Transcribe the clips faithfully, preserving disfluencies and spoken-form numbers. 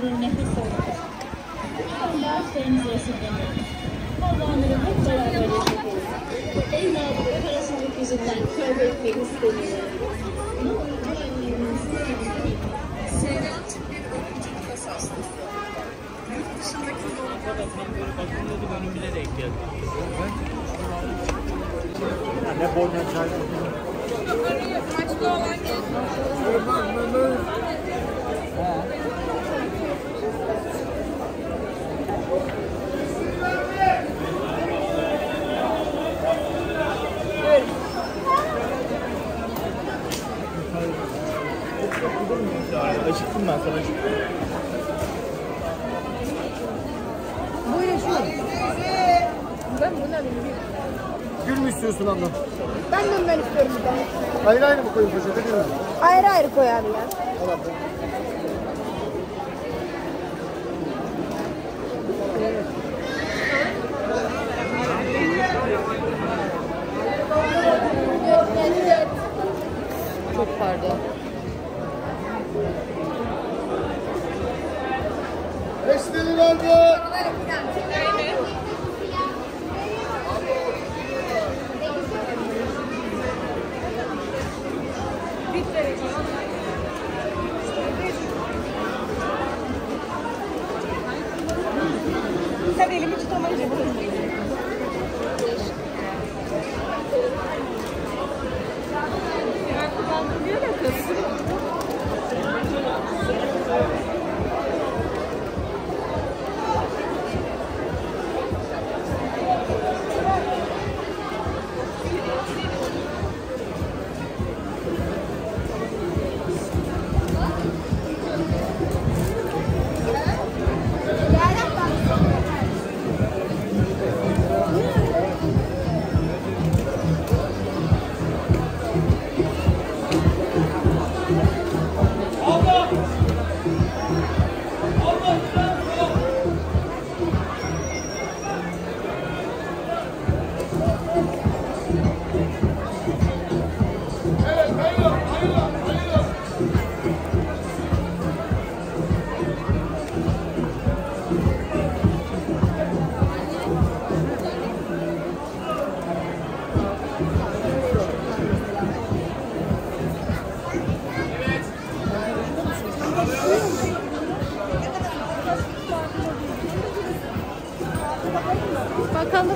onların nefes alıyor. Allah şeyimizi esirgemeyin. Allah'ları hep beraber yaşayalım. Evladımın parasızlık yüzünden kaybetmek istemiyorum. Ne olur bu annemizin Seyran bir okuyucu kasası. Yurt dışındaki Fakat ben böyle bakımlı bir bölümüne denk geldim. Ne borna çarşı. Maçlı olan Acıktım ben sana, acıktım. buyurun şu. Ben bunu alayım. Gül mü istiyorsun abla? Ben de ondan istiyorum bir tane. Ayrı ayrı mı koyayım poşete, değil mi? Ayrı ayrı koy abi ya. Al abla. Çok pardon. Beşleri nerede? Sen elimi tutamayınca bunu. Bakalım.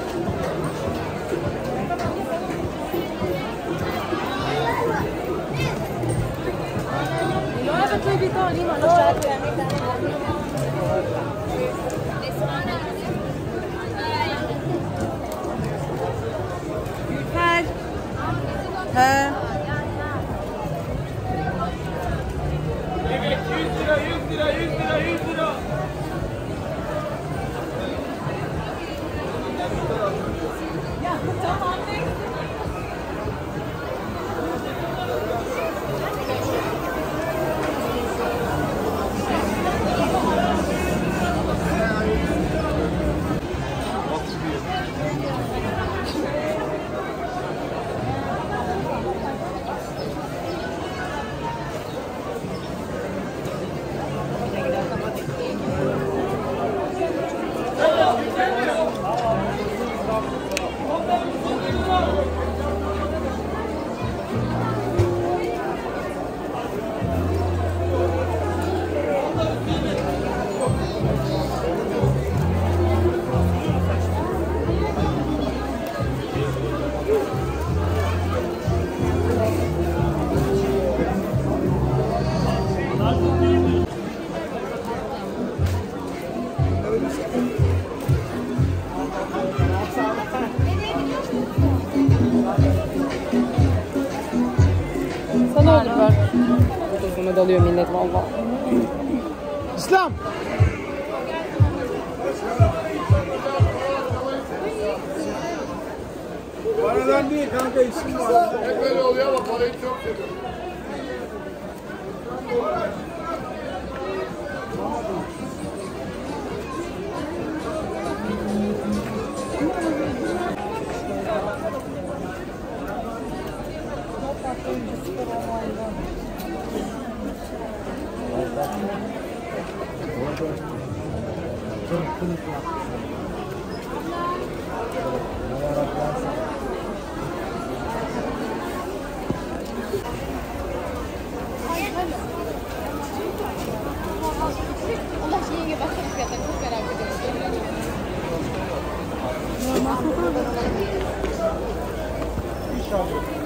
Gülper. He. Evet, yüz lira, yüz lira, yüz lira, yüz lira. Ya tamam. Sana olur bak. Kutuzuna dalıyor millet valla. İslam! Paradan değil kanka, işim var. Hep böyle oluyor ama parayı çok seviyorum. Allah şeye baksana fiyatına çok merak ediyorum. İnşallah.